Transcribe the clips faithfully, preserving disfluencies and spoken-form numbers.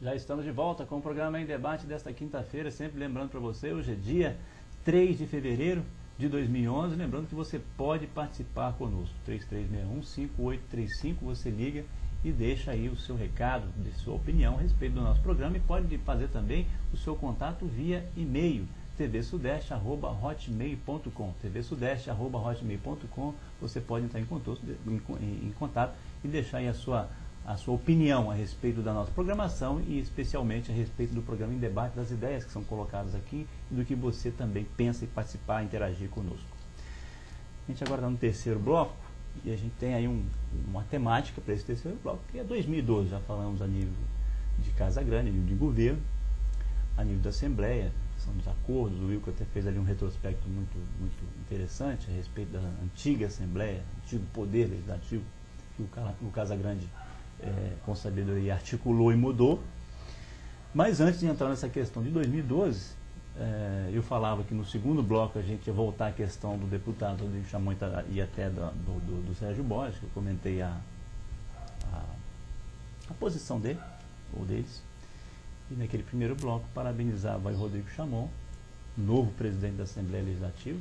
Já estamos de volta com o programa Em Debate desta quinta-feira, sempre lembrando para você, hoje é dia três de fevereiro de dois mil e onze, lembrando que você pode participar conosco, três três seis um, cinco oito três cinco, você liga e deixa aí o seu recado, de sua opinião a respeito do nosso programa, e pode fazer também o seu contato via e-mail, tvsudeste arroba hotmail ponto com, tvsudeste arroba hotmail ponto com, você pode entrar em contato, em, em, em contato e deixar aí a sua a sua opinião a respeito da nossa programação e especialmente a respeito do programa Em Debate, das ideias que são colocadas aqui e do que você também pensa em participar, interagir conosco. A gente agora está no terceiro bloco e a gente tem aí um, uma temática para esse terceiro bloco, que é dois mil e doze, já falamos a nível de Casa Grande, a nível de governo, a nível da Assembleia, são dos acordos, o Wilco até fez ali um retrospecto muito, muito interessante a respeito da antiga Assembleia, antigo poder legislativo, que o, o Casa Grande É, com sabedoria articulou e mudou. Mas antes de entrar nessa questão de dois mil e doze, é, eu falava que no segundo bloco a gente ia voltar à questão do deputado Rodrigo Chamon e até do, do, do Sérgio Borges, que eu comentei a, a, a posição dele, ou deles. E naquele primeiro bloco parabenizava o Rodrigo Chamon, novo presidente da Assembleia Legislativa.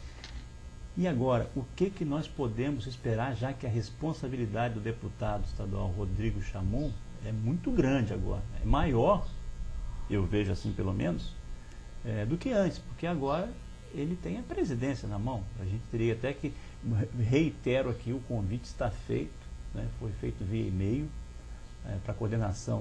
E agora, o que, que nós podemos esperar, já que a responsabilidade do deputado estadual Rodrigo Chamon é muito grande agora, é maior, eu vejo assim pelo menos, é, do que antes, porque agora ele tem a presidência na mão. A gente teria até que, reitero aqui, o convite está feito, né, foi feito via e-mail é, para a coordenação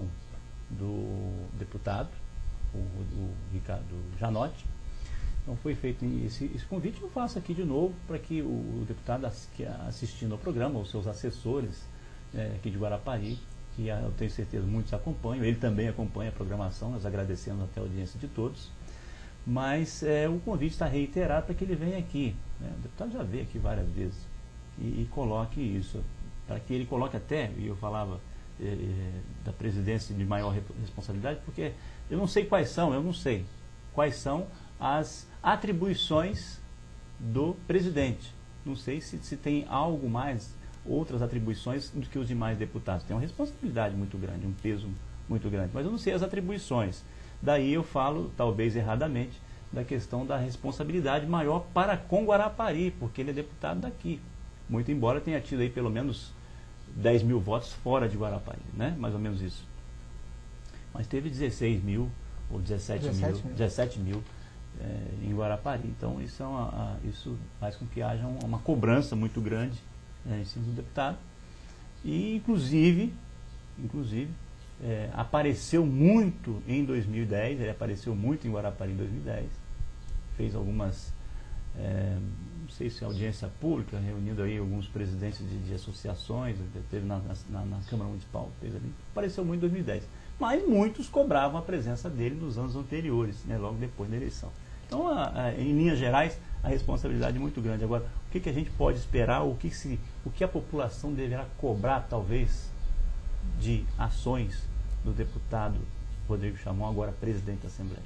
do deputado, o, o Ricardo Janotti. Então foi feito esse, esse convite, eu faço aqui de novo para que o, o deputado assistindo ao programa, os seus assessores é, aqui de Guarapari, que eu tenho certeza muitos acompanham, ele também acompanha a programação, nós agradecemos até a audiência de todos, mas é, o convite está reiterado para que ele venha aqui, né? O deputado já veio aqui várias vezes, e, e coloque isso, para que ele coloque até, e eu falava é, da presidência de maior responsabilidade, porque eu não sei quais são, eu não sei quais são as atribuições do presidente. Não sei se, se tem algo mais, outras atribuições do que os demais deputados. Tem uma responsabilidade muito grande, um peso muito grande, mas eu não sei as atribuições. Daí eu falo, talvez erradamente, da questão da responsabilidade maior para com Guarapari, porque ele é deputado daqui. Muito embora tenha tido aí pelo menos dez mil votos fora de Guarapari, né? Mais ou menos isso. Mas teve dezesseis mil ou dezessete mil, dezessete mil É, em Guarapari. Então isso, é uma, a, isso faz com que haja uma, uma cobrança muito grande é, em cima do deputado. E inclusive, inclusive é, apareceu muito em dois mil e dez, ele apareceu muito em Guarapari em dois mil e dez, fez algumas, é, não sei se audiência pública, reunindo aí alguns presidentes de, de associações, teve na, na, na Câmara Municipal, fez ali, apareceu muito em dois mil e dez. Mas muitos cobravam a presença dele nos anos anteriores, né, logo depois da eleição. Então, a, a, em linhas gerais, a responsabilidade é muito grande. Agora, o que, que a gente pode esperar, o que, se, o que a população deverá cobrar, talvez, de ações do deputado Rodrigo Chamon, agora presidente da Assembleia?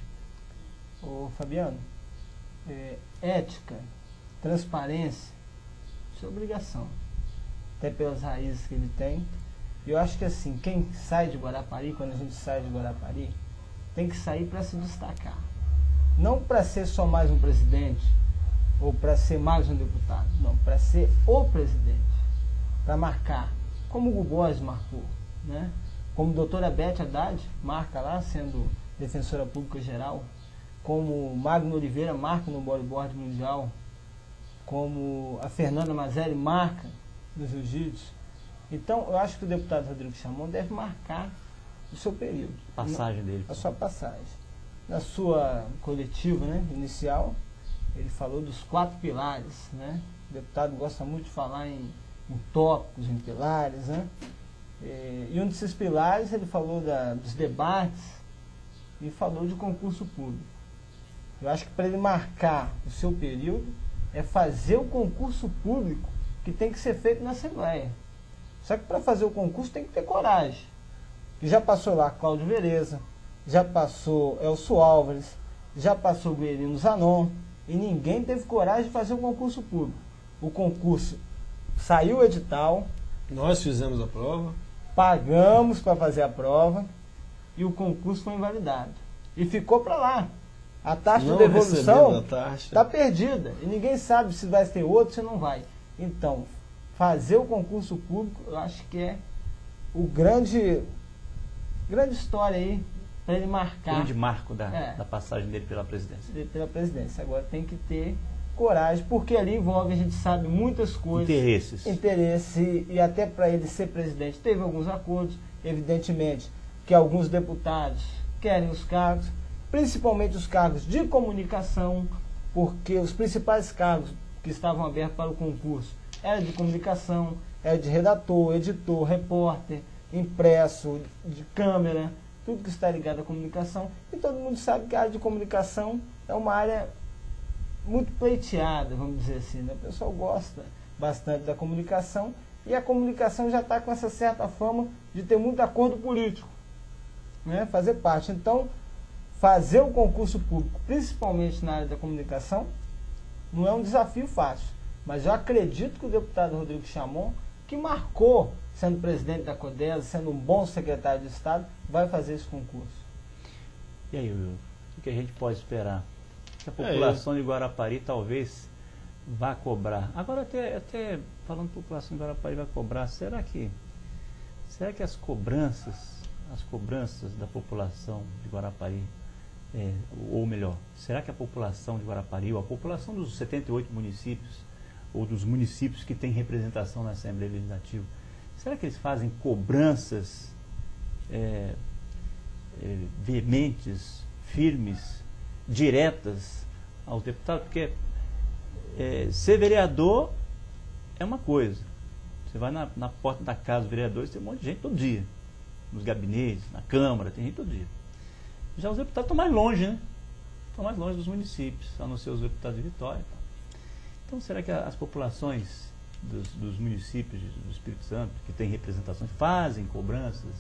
Ô Fabiano, é, ética, transparência, isso é obrigação, até pelas raízes que ele tem. Eu acho que assim, quem sai de Guarapari, quando a gente sai de Guarapari, tem que sair para se destacar. Não para ser só mais um presidente, ou para ser mais um deputado, não, para ser o presidente, para marcar, como o Hugo Borges marcou, né? Como a doutora Beth Haddad marca lá, sendo defensora pública geral, como Magno Oliveira marca no bodyboard mundial, como a Fernanda Mazelli marca no jiu-jitsu. Então, eu acho que o deputado Rodrigo Chamon deve marcar o seu período. A passagem dele. A sua passagem. Na sua coletiva, né, inicial, ele falou dos quatro pilares, né? O deputado gosta muito de falar em, em tópicos, em pilares, né? E, e um desses pilares, ele falou da, dos debates e falou de concurso público. Eu acho que para ele marcar o seu período, é fazer o concurso público que tem que ser feito na Assembleia. Só que para fazer o concurso tem que ter coragem. E já passou lá Cláudio Vereza, já passou Elcio Álvares, já passou Guerino Zanon, e ninguém teve coragem de fazer o concurso público. O concurso saiu o edital, nós fizemos a prova, pagamos para fazer a prova, e o concurso foi invalidado. E ficou para lá. A taxa Não de devolução está perdida. E ninguém sabe se vai ter outro, se não vai. Então, fazer o concurso público, eu acho que é o grande, grande história aí para ele marcar. O grande marco da, é, da passagem dele pela presidência. Dele pela presidência. Agora tem que ter coragem, porque ali envolve, a gente sabe, muitas coisas. Interesses. Interesse, e até para ele ser presidente teve alguns acordos, evidentemente, que alguns deputados querem os cargos, principalmente os cargos de comunicação, porque os principais cargos que estavam abertos para o concurso eram de comunicação, era de redator, editor, repórter, impresso, de câmera, tudo que está ligado à comunicação. E todo mundo sabe que a área de comunicação é uma área muito pleiteada, vamos dizer assim, né? O pessoal gosta bastante da comunicação, e a comunicação já está com essa certa fama de ter muito acordo político, né? Fazer parte. Então, fazer o concurso público, principalmente na área da comunicação, não é um desafio fácil. Mas eu acredito que o deputado Rodrigo Chamon, que marcou, sendo presidente da CODESA, sendo um bom secretário de Estado, vai fazer esse concurso. E aí, Will, o que a gente pode esperar? Que a população é, de Guarapari talvez vá cobrar. Agora, até, até falando de população de Guarapari vai cobrar, será que, será que as cobranças, as cobranças da população de Guarapari, é, ou melhor, será que a população de Guarapari, ou a população dos setenta e oito municípios, ou dos municípios que têm representação na Assembleia Legislativa, será que eles fazem cobranças é, é, veementes, firmes, diretas aos deputados? Porque é, ser vereador é uma coisa. Você vai na, na porta da casa dos vereadores, tem um monte de gente todo dia. Nos gabinetes, na Câmara, tem gente todo dia. Já os deputados estão mais longe, né? Estão mais longe dos municípios, a não ser os deputados de Vitória. Então, será que as populações dos, dos municípios do Espírito Santo, que têm representações, fazem cobranças,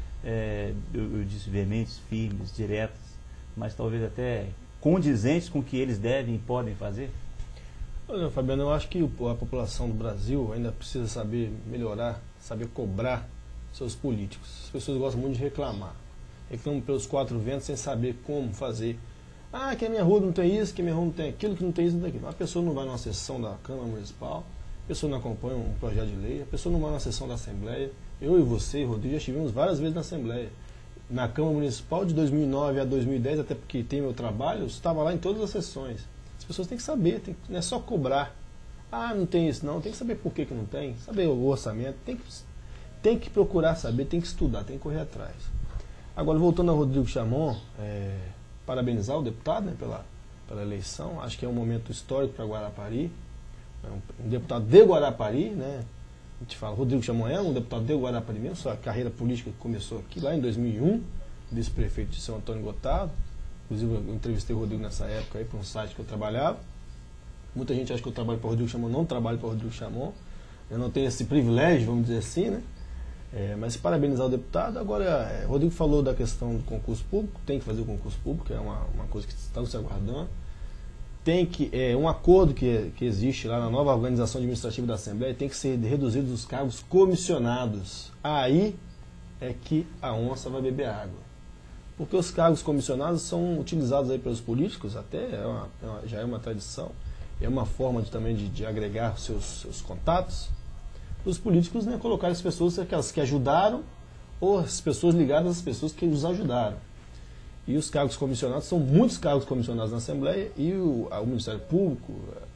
é, eu, eu disse veementes, firmes, diretas, mas talvez até condizentes com o que eles devem e podem fazer? Olha, Fabiano, eu acho que a população do Brasil ainda precisa saber melhorar, saber cobrar seus políticos. As pessoas gostam muito de reclamar. Reclamam pelos quatro ventos sem saber como fazer. Ah, que a minha rua não tem isso, que a minha rua não tem aquilo, que não tem isso, não tem aquilo. A pessoa não vai numa sessão da Câmara Municipal, a pessoa não acompanha um projeto de lei, a pessoa não vai numa sessão da Assembleia. Eu e você, Rodrigo, já estivemos várias vezes na Assembleia. Na Câmara Municipal de dois mil e nove a dois mil e dez, até porque tem meu trabalho, eu estava lá em todas as sessões. As pessoas têm que saber, tem, não é só cobrar. Ah, não tem isso não, tem que saber por que, que não tem, saber o orçamento, tem que, tem que procurar saber, tem que estudar, tem que correr atrás. Agora, voltando ao Rodrigo Chamon, é, parabenizar o deputado, né, pela, pela eleição. Acho que é um momento histórico para Guarapari. É um, um deputado de Guarapari, né? A gente fala, Rodrigo Chamon é um deputado de Guarapari mesmo, sua carreira política começou aqui, lá em dois mil e um, vice-prefeito de São Antônio Gotardo. Inclusive, eu entrevistei o Rodrigo nessa época aí para um site que eu trabalhava. Muita gente acha que eu trabalho para o Rodrigo Chamon, não trabalho para o Rodrigo Chamon. Eu não tenho esse privilégio, vamos dizer assim, né? É, mas parabenizar o deputado. Agora, é, o Rodrigo falou da questão do concurso público, tem que fazer o concurso público, é uma, uma coisa que estamos aguardando. Tem que, é, um acordo que, que existe lá na nova organização administrativa da Assembleia, tem que ser reduzidos os cargos comissionados. Aí é que a onça vai beber água. Porque os cargos comissionados são utilizados aí pelos políticos, até é uma, é uma, já é uma tradição, é uma forma de, também de, de agregar seus, seus contatos. Os políticos, né, colocar as pessoas, aquelas que ajudaram, ou as pessoas ligadas às pessoas que os ajudaram. E os cargos comissionados, são muitos cargos comissionados na Assembleia, e o, o Ministério Público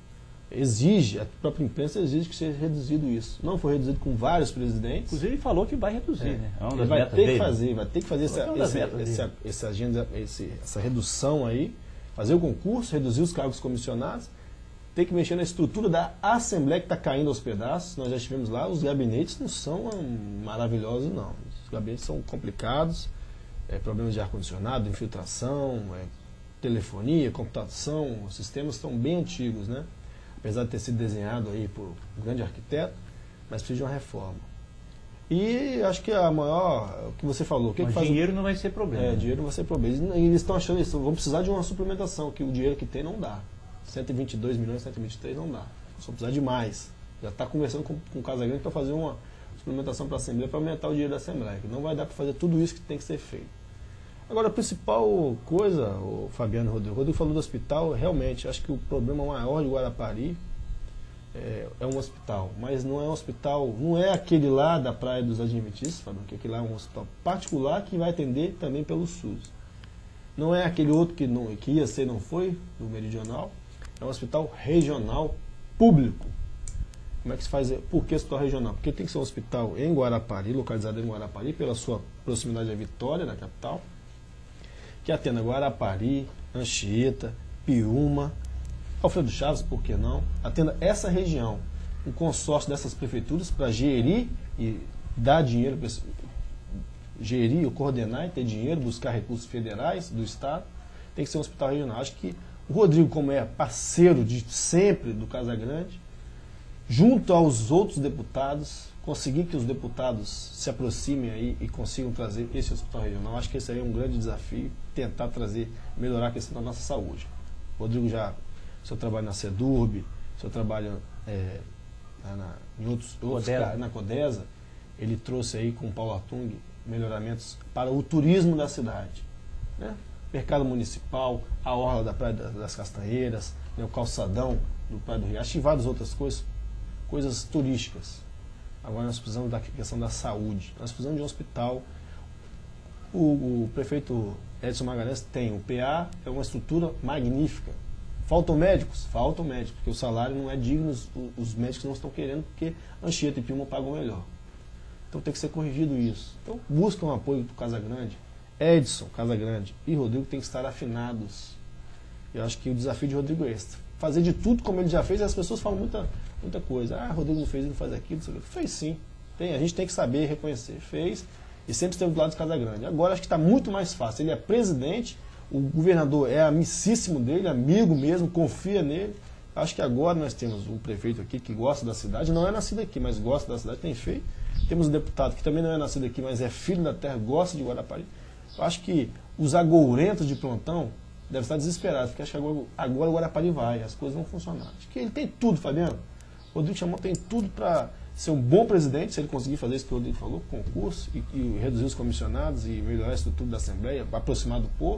exige, a própria imprensa exige que seja reduzido isso. Não foi reduzido com vários presidentes. Inclusive ele falou que vai reduzir, é. né? É uma ele das vai metas ter dele. que fazer, vai ter que fazer essa, é esse, esse, esse agenda, esse, essa redução aí, fazer o concurso, reduzir os cargos comissionados. Tem que mexer na estrutura da Assembleia, que está caindo aos pedaços. Nós já estivemos lá, os gabinetes não são maravilhosos, não. Os gabinetes são complicados, é, problemas de ar-condicionado, infiltração, é, telefonia, computação, os sistemas estão bem antigos, né? Apesar de ter sido desenhado aí por um grande arquiteto, mas precisa de uma reforma. E acho que a maior, o que você falou... O que mas que faz dinheiro o... não vai ser problema. É, dinheiro não vai ser problema. Eles estão achando isso, vão precisar de uma suplementação, que o dinheiro que tem não dá. cento e vinte e dois milhões, cento e vinte e três não dá. Só precisar de mais. Já está conversando com, com o Casagrande para fazer uma suplementação para a Assembleia, para aumentar o dinheiro da Assembleia. Que não vai dar para fazer tudo isso que tem que ser feito. Agora, a principal coisa, o Fabiano Rodrigo, o Rodrigo falou do hospital, realmente, acho que o problema maior de Guarapari é, é um hospital, mas não é um hospital, não é aquele lá da Praia dos Adventistas, Fabiano, que aquele lá é um hospital particular que vai atender também pelo SUS. Não é aquele outro que, não, que ia ser, não foi, do Meridional, é um hospital regional público. Como é que se faz? Por que hospital regional? Porque tem que ser um hospital em Guarapari, localizado em Guarapari, pela sua proximidade à Vitória, na capital, que atenda Guarapari, Anchieta, Piúma, Alfredo Chaves, por que não? Atenda essa região, um consórcio dessas prefeituras para gerir e dar dinheiro, gerir, coordenar e ter dinheiro, buscar recursos federais do Estado, tem que ser um hospital regional. Acho que o Rodrigo, como é parceiro de sempre do Casagrande, junto aos outros deputados, conseguir que os deputados se aproximem aí e consigam trazer esse hospital regional. Acho que esse aí é um grande desafio, tentar trazer, melhorar a questão da nossa saúde. O Rodrigo já, o seu trabalho na CEDURB, o seu trabalho é, na, em outros, outros Codesa. na Codesa, ele trouxe aí com o Paulo Atung melhoramentos para o turismo da cidade, né? Mercado municipal, a orla da Praia das Castanheiras, né, o calçadão do Praia do Riacho e várias outras coisas, coisas turísticas. Agora nós precisamos da questão da saúde, nós precisamos de um hospital. O, o prefeito Edson Magalhães tem, o P A é uma estrutura magnífica. Faltam médicos? Faltam médicos, porque o salário não é digno, os, os médicos não estão querendo, porque Anchieta e Piúma pagam melhor. Então tem que ser corrigido isso. Então busca um apoio do Casagrande. Edson, Casagrande e Rodrigo têm que estar afinados. Eu acho que o desafio de Rodrigo é esse. Fazer de tudo como ele já fez, e as pessoas falam muita, muita coisa. Ah, Rodrigo não fez, não faz aquilo, não sei o que. Fez sim. Tem, a gente tem que saber reconhecer. Fez e sempre esteve do lado do Casagrande. Agora acho que está muito mais fácil. Ele é presidente, o governador é amicíssimo dele, amigo mesmo, confia nele. Acho que agora nós temos um prefeito aqui que gosta da cidade, não é nascido aqui, mas gosta da cidade, tem feito. Temos um deputado que também não é nascido aqui, mas é filho da terra, gosta de Guarapari. Eu acho que os agourentos de plantão devem estar desesperados, porque acho que agora, agora o Guarapari vai, as coisas vão funcionar. Acho que ele tem tudo, Fabiano. O Rodrigo Chamon tem tudo para ser um bom presidente, se ele conseguir fazer isso que o Rodrigo falou, concurso, e, e reduzir os comissionados, e melhorar a estrutura da Assembleia, aproximar do povo.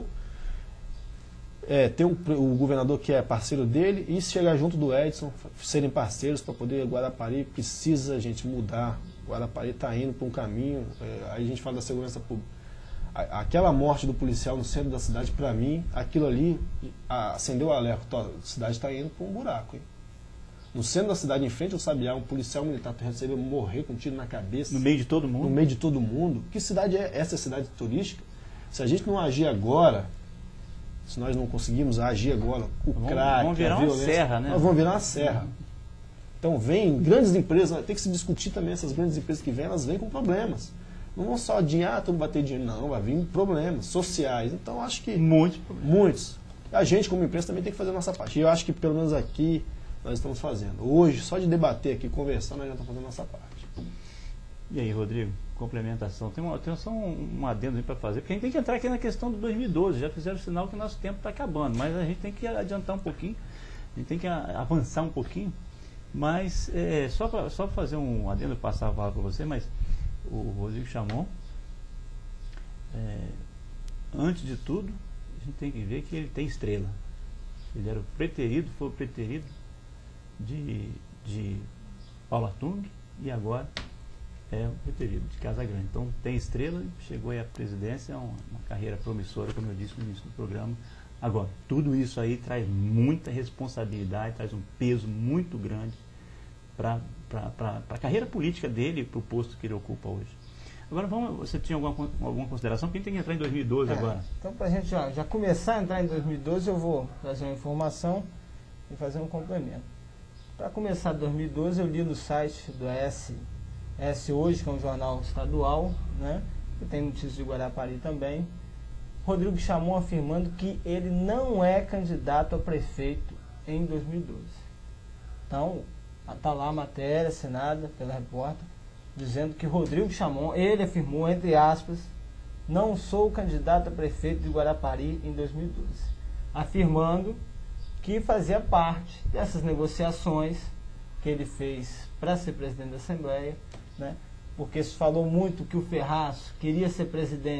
É, ter um, o governador que é parceiro dele e chegar junto do Edson, serem parceiros para poder. Guarapari precisa a gente mudar. Guarapari está indo para um caminho. É, aí a gente fala da segurança pública. A, aquela morte do policial no centro da cidade, para mim, aquilo ali a, acendeu o alerta. A cidade está indo para um buraco. Hein? No centro da cidade, em frente ao Sabiá, um policial militar recebeu morrer com um tiro na cabeça. No meio de todo mundo? No meio de todo mundo. Que cidade é essa? É cidade turística? Se a gente não agir agora. Se nós não conseguirmos agir agora, o crack, vamos virar a violência, uma serra, né? Nós vamos virar uma serra. Então vem grandes empresas, tem que se discutir também essas grandes empresas que vêm, elas vêm com problemas. Não vão só dinheiro, ah, tudo bater dinheiro, não, vai vir problemas sociais. Então acho que muitos, muitos. A gente como empresa também tem que fazer a nossa parte. E eu acho que pelo menos aqui nós estamos fazendo. Hoje, só de debater aqui, conversando, nós já estamos fazendo a nossa parte. E aí, Rodrigo? Complementação. Tem, uma, tem só um, um adendo para fazer, porque a gente tem que entrar aqui na questão do dois mil e doze. Já fizeram o sinal que o nosso tempo está acabando, mas a gente tem que adiantar um pouquinho, a gente tem que avançar um pouquinho. Mas é, só para só fazer um adendo, passar a palavra para você, mas o Rodrigo Chamon, é, antes de tudo, a gente tem que ver que ele tem estrela. Ele era o preterido, foi o preterido de, de Paulo Atung e agora é o preterido de Casagrande. Então tem estrela, chegou aí à presidência, é uma, uma carreira promissora, como eu disse no início do programa. Agora, tudo isso aí traz muita responsabilidade, traz um peso muito grande para a carreira política dele e para o posto que ele ocupa hoje. Agora, vamos, você tinha alguma, alguma consideração? Porque a gente tem que entrar em dois mil e doze é, agora. Então, para a gente já, já começar a entrar em dois mil e doze, eu vou trazer uma informação e fazer um complemento. Para começar dois mil e doze, eu li no site do S S Hoje, que é um jornal estadual, né, que tem notícias de Guarapari também, Rodrigo Chamon afirmando que ele não é candidato a prefeito em dois mil e doze. Então, está lá a matéria assinada pela repórter, dizendo que Rodrigo Chamon, ele afirmou, entre aspas, não sou candidato a prefeito de Guarapari em dois mil e doze, afirmando que fazia parte dessas negociações que ele fez para ser presidente da Assembleia, né? Porque se falou muito que o Ferraz queria ser presidente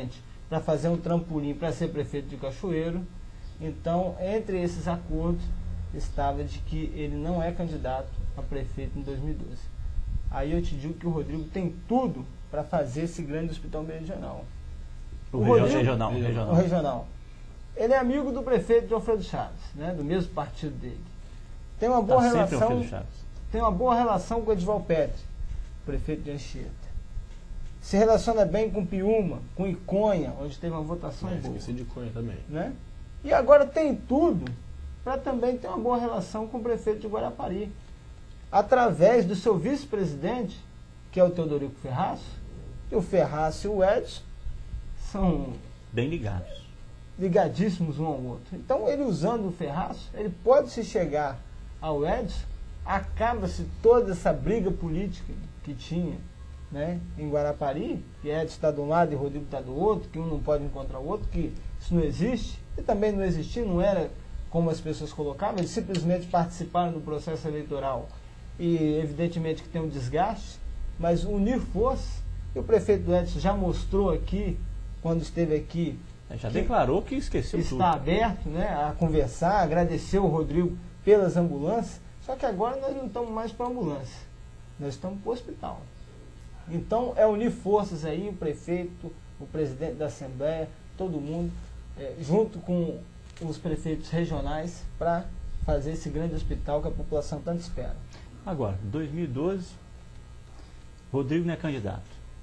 para fazer um trampolim para ser prefeito de Cachoeiro. Então, entre esses acordos, estava de que ele não é candidato a prefeito em dois mil e doze. Aí eu te digo que o Rodrigo tem tudo para fazer esse grande hospital regional. O, o regional, Rodrigo, regional, regional. O regional. Ele é amigo do prefeito de Alfredo Chaves, né, do mesmo partido dele. Tem uma boa tá relação. Tem uma boa relação com o Edival Petri, prefeito de Anchieta. Se relaciona bem com Piúma, com Iconha, onde teve uma votação É, boa. esqueci de Iconha também. Né? E agora tem tudo para também ter uma boa relação com o prefeito de Guarapari, através do seu vice-presidente, que é o Teodorico Ferraz, e o Ferraz e o Edson são bem ligados, ligadíssimos um ao outro. Então, ele usando o Ferraz, ele pode se chegar ao Edson, acaba-se toda essa briga política que tinha, né, em Guarapari, que Edson está de um lado e Rodrigo está do outro, que um não pode encontrar o outro, que isso não existe, e também não existia, não era como as pessoas colocavam, eles simplesmente participaram do processo eleitoral e evidentemente que tem um desgaste, mas unir forças, e o prefeito Edson já mostrou aqui, quando esteve aqui, já declarou que esqueceu está tudo. Está aberto, né, a conversar, agradeceu o Rodrigo pelas ambulâncias, só que agora nós não estamos mais para a ambulância, nós estamos para o hospital. Então é unir forças aí, o prefeito, o presidente da Assembleia, todo mundo, é, junto com os prefeitos regionais, para fazer esse grande hospital que a população tanto espera. Agora, em dois mil e doze, Rodrigo não é candidato.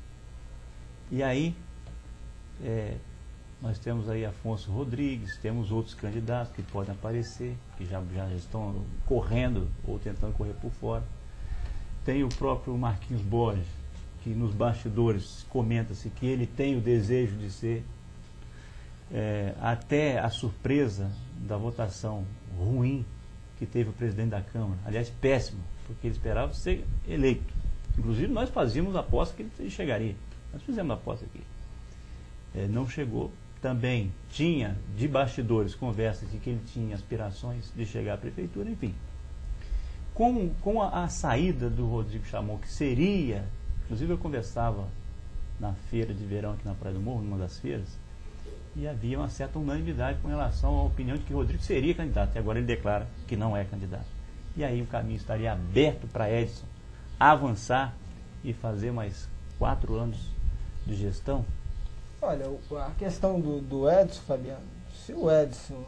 E aí, é, nós temos aí Afonso Rodrigues, temos outros candidatos que podem aparecer, que já, já estão correndo ou tentando correr por fora. Tem o próprio Marquinhos Borges, que nos bastidores comenta-se que ele tem o desejo de ser, é, até a surpresa da votação ruim que teve o presidente da Câmara, aliás, péssimo, porque ele esperava ser eleito. Inclusive, nós fazíamos a aposta que ele chegaria. Nós fizemos a aposta aqui. É, não chegou. Também tinha, de bastidores, conversas de que ele tinha aspirações de chegar à prefeitura, enfim. Com, com a, a saída do Rodrigo Chamon, que seria, inclusive eu conversava na feira de verão aqui na Praia do Morro, numa das feiras, e havia uma certa unanimidade com relação à opinião de que Rodrigo seria candidato, e agora ele declara que não é candidato. E aí o caminho estaria aberto para Edson avançar e fazer mais quatro anos de gestão? Olha, a questão do, do Edson, Fabiano, se o Edson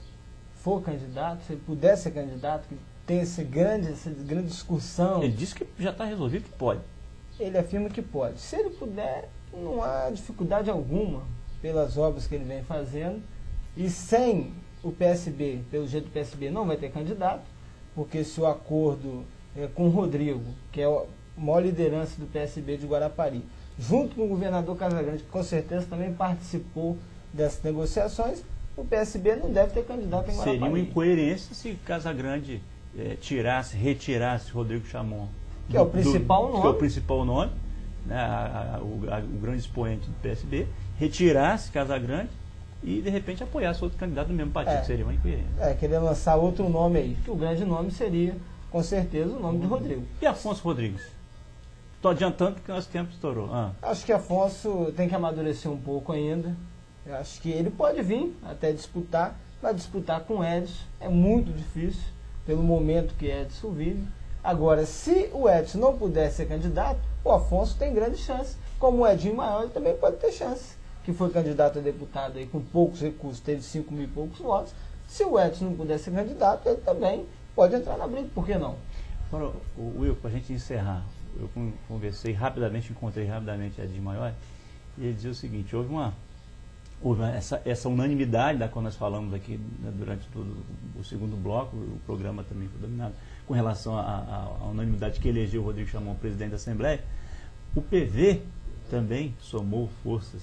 for candidato, se ele puder ser candidato, que tem esse grande, essa grande discussão... Ele disse que já está resolvido que pode. Ele afirma que pode. Se ele puder, não há dificuldade alguma pelas obras que ele vem fazendo, e sem o P S B, pelo jeito do P S B não vai ter candidato, porque se o acordo é, com o Rodrigo, que é a maior liderança do P S B de Guarapari, junto com o governador Casagrande, que com certeza também participou dessas negociações, o P S B não deve ter candidato em Guarapari. Seria uma incoerência se Casagrande é, tirasse, retirasse Rodrigo Chamon, que é o principal do, nome, que é o principal nome, né, a, a, o, a, o grande expoente do P S B, retirasse Casagrande e de repente apoiasse outro candidato do mesmo partido, é, seria uma incoerência. É, querer lançar outro nome aí, que o grande nome seria, com certeza, o nome de Rodrigo. E Afonso Rodrigues? Estou adiantando porque nosso tempo estourou. Ah. Acho que Afonso tem que amadurecer um pouco ainda. Eu acho que ele pode vir até disputar, mas disputar com Edson é muito difícil, pelo momento que Edson vive. Agora, se o Edson não puder ser candidato, o Afonso tem grande chance. Como o Edinho Maior, ele também pode ter chance. Que foi candidato a deputado aí com poucos recursos, teve cinco mil e poucos votos. Se o Edson não puder ser candidato, ele também pode entrar na briga, por que não? Agora, o Will, para a gente encerrar, eu conversei rapidamente, encontrei rapidamente Edinho Maior, e ele dizia o seguinte, houve uma, houve uma, essa, essa unanimidade da qual nós falamos aqui, né, durante todo o segundo bloco, o programa também foi dominado, com relação à unanimidade que elegeu o Rodrigo Chamon presidente da Assembleia. O P V também somou forças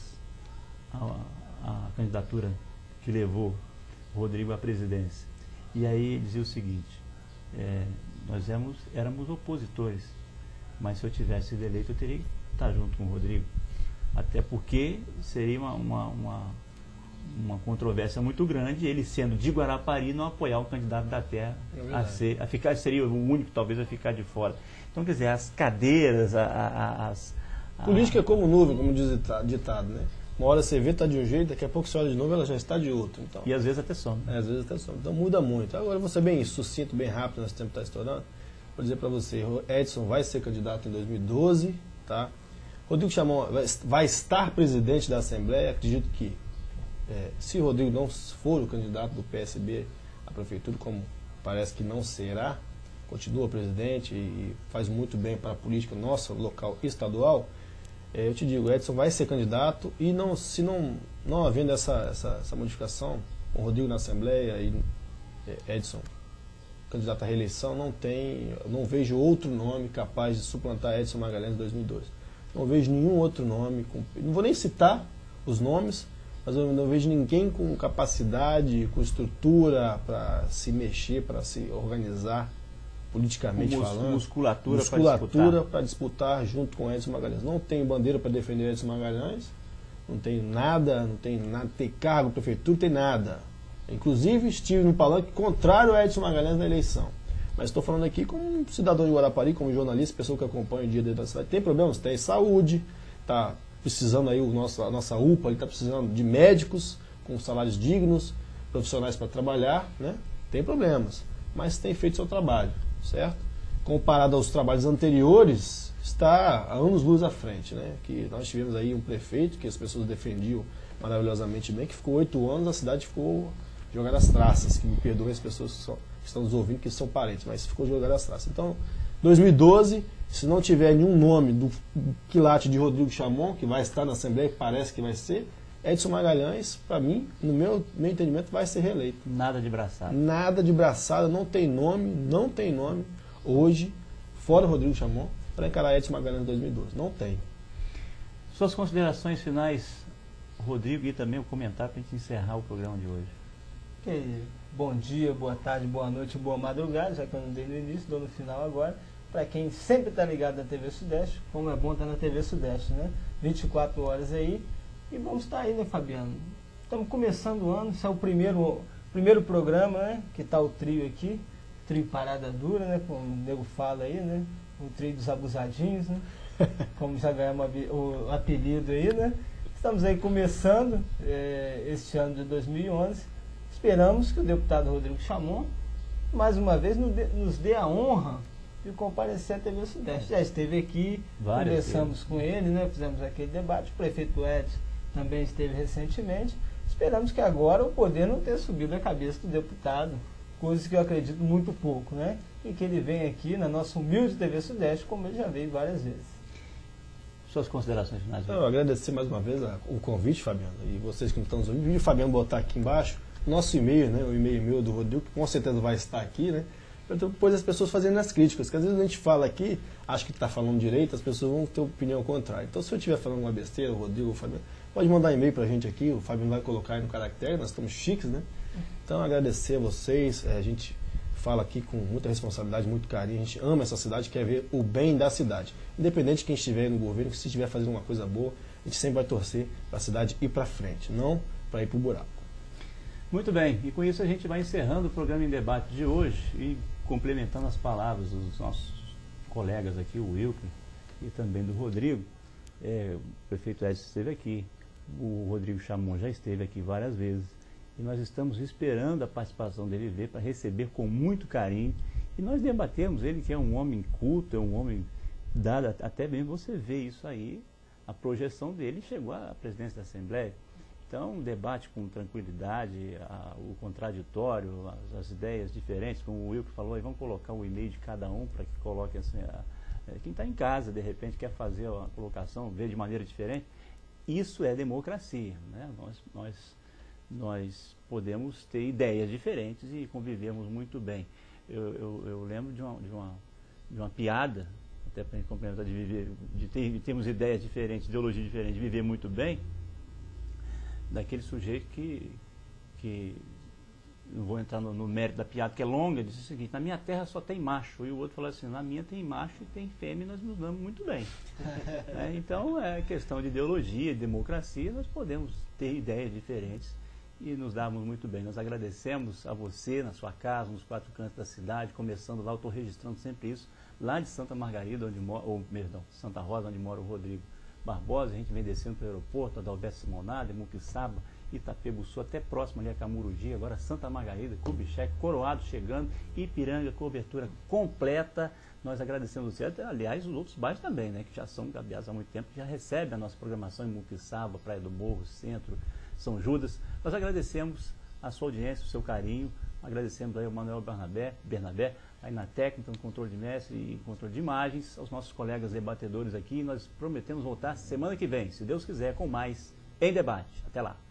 à, à candidatura que levou o Rodrigo à presidência. E aí ele dizia o seguinte, é, nós éramos, éramos opositores, mas se eu tivesse sido eleito eu teria que estar junto com o Rodrigo, até porque seria uma, uma, uma, uma controvérsia muito grande ele sendo de Guarapari não apoiar o candidato da terra é a ser, a ficar, seria o único talvez a ficar de fora. Então quer dizer, as cadeiras, a, a, as... A... Política é como nuvem, como diz o ditado, né? Uma hora você vê, está de um jeito, daqui a pouco você olha de novo, ela já está de outro. Então, e às vezes até some. É, às vezes até some. Então muda muito. Agora eu vou ser bem sucinto, bem rápido, nosso tempo está estourando. Vou dizer para você, Edson vai ser candidato em dois mil e doze, tá? Rodrigo Chamon vai, vai estar presidente da Assembleia, acredito que é, se o Rodrigo não for o candidato do P S B à prefeitura, como parece que não será, continua presidente e faz muito bem para a política nossa, local e estadual, é, eu te digo, Edson vai ser candidato e não, se não, não havendo essa, essa, essa modificação, o Rodrigo na Assembleia e é, Edson candidato à reeleição, não tem, não vejo outro nome capaz de suplantar Edson Magalhães em dois mil e doze. Não vejo nenhum outro nome, com, não vou nem citar os nomes, mas eu não vejo ninguém com capacidade, com estrutura para se mexer, para se organizar politicamente mus, falando. Musculatura, musculatura para disputar. disputar junto com Edson Magalhães. Não tem bandeira para defender Edson Magalhães, não tem nada, não tem nada, tem cargo, prefeitura, não tem nada. Inclusive estive no palanque contrário a Edson Magalhães na eleição. Mas estou falando aqui como um cidadão de Guarapari, como jornalista, pessoa que acompanha o dia dentro da cidade. Tem problemas? Tem saúde, está precisando aí, o nosso, a nossa U P A está precisando de médicos com salários dignos, profissionais para trabalhar, né? Tem problemas, mas tem feito seu trabalho, certo? Comparado aos trabalhos anteriores, está a anos-luz à frente, né? Que nós tivemos aí um prefeito que as pessoas defendiam maravilhosamente bem, que ficou oito anos, a cidade ficou jogada às traças, que me perdoem as pessoas que, são, que estão nos ouvindo, que são parentes, mas ficou jogada às traças. Então, dois mil e doze, se não tiver nenhum nome do quilate de Rodrigo Chamon, que vai estar na Assembleia, que parece que vai ser, Edson Magalhães, para mim, no meu, meu entendimento, vai ser reeleito. Nada de braçada. Nada de braçada, não tem nome, não tem nome, hoje, fora Rodrigo Chamon, para encarar Edson Magalhães em dois mil e doze. Não tem. Suas considerações finais, Rodrigo, e também o comentário para a gente encerrar o programa de hoje. Okay. Bom dia, boa tarde, boa noite, boa madrugada, já que eu não dei no início, dou no final agora. Para quem sempre está ligado na T V Sudeste, como é bom estar na T V Sudeste, né? vinte e quatro horas aí. E vamos estar aí, né, Fabiano? Estamos começando o ano, esse é o primeiro, primeiro programa, né? Que está o trio aqui, trio Parada Dura, né? Como o nego fala aí, né? O trio dos abusadinhos, né? Como já ganhamos o apelido aí, né? Estamos aí começando é, este ano de dois mil e onze. Esperamos que o deputado Rodrigo Chamon, mais uma vez, nos dê, nos dê a honra de comparecer à T V Sudeste. Já esteve aqui, Várias conversamos vezes. com ele, né? Fizemos aquele debate. O prefeito Edson também esteve recentemente. Esperamos que agora o poder não tenha subido a cabeça do deputado, coisas que eu acredito muito pouco, né? E que ele venha aqui na nossa humilde T V Sudeste, como ele já veio várias vezes. Suas considerações finais. Eu agradecer mais uma vez o convite, Fabiano, e vocês que não estão nos ouvindo. O Fabiano botar aqui embaixo nosso e-mail, né? O e-mail meu do Rodrigo, que com certeza vai estar aqui, né? Depois as pessoas fazendo as críticas, que às vezes a gente fala aqui, acha que está falando direito, as pessoas vão ter opinião contrária. Então, se eu estiver falando uma besteira, o Rodrigo, o Fabiano, pode mandar e-mail para a gente aqui, o Fabiano vai colocar aí no caractere, nós estamos chiques, né? Então, agradecer a vocês, a gente fala aqui com muita responsabilidade, muito carinho, a gente ama essa cidade, quer ver o bem da cidade. Independente de quem estiver no governo, se estiver fazendo uma coisa boa, a gente sempre vai torcer para a cidade ir para frente, não para ir para o buraco. Muito bem, e com isso a gente vai encerrando o programa em debate de hoje e complementando as palavras dos nossos colegas aqui, o Wilker e também do Rodrigo. É, o prefeito Edson esteve aqui, o Rodrigo Chamon já esteve aqui várias vezes e nós estamos esperando a participação dele ver para receber com muito carinho e nós debatemos, ele que é um homem culto, é um homem dado, até bem você vê isso aí, a projeção dele chegou à presidência da Assembleia. Então, um debate com tranquilidade, a, o contraditório, as, as ideias diferentes, como o Wilker falou, aí vamos colocar o e-mail de cada um para que coloque assim, a, a, quem está em casa, de repente, quer fazer a colocação, ver de maneira diferente. Isso é democracia, né? Nós, nós, nós podemos ter ideias diferentes e convivemos muito bem. Eu, eu, eu lembro de uma, de, uma, de uma piada, até para a gente complementar, de, viver, de, ter, de termos ideias diferentes, ideologia diferente, de viver muito bem, daquele sujeito que, que não vou entrar no, no mérito da piada, que é longa, disse o seguinte: na minha terra só tem macho, e o outro falou assim: na minha tem macho e tem fêmea, nós nos damos muito bem. É, então é questão de ideologia, de democracia, nós podemos ter ideias diferentes e nos darmos muito bem. Nós agradecemos a você, na sua casa, nos quatro cantos da cidade, começando lá, eu estou registrando sempre isso, lá de Santa Margarida, onde mora, ou perdão, Santa Rosa, onde mora o Rodrigo. Barbosa, a gente vem descendo para o aeroporto, Adalberto Simonada, Muquissaba, Itapebuçu, até próximo ali a Camurugi, agora Santa Margarida, Kubitschek, Coroado chegando, Ipiranga, cobertura completa. Nós agradecemos você, aliás, os outros bairros também, né, que já são gabiados há muito tempo, que já recebem a nossa programação em Muquissaba, Praia do Morro, Centro, São Judas. Nós agradecemos a sua audiência, o seu carinho, agradecemos aí ao Manuel Bernabé, Bernabé aí na técnica, no controle de mestre e controle de imagens, aos nossos colegas debatedores aqui. Nós prometemos voltar semana que vem, se Deus quiser, com mais Em Debate. Até lá.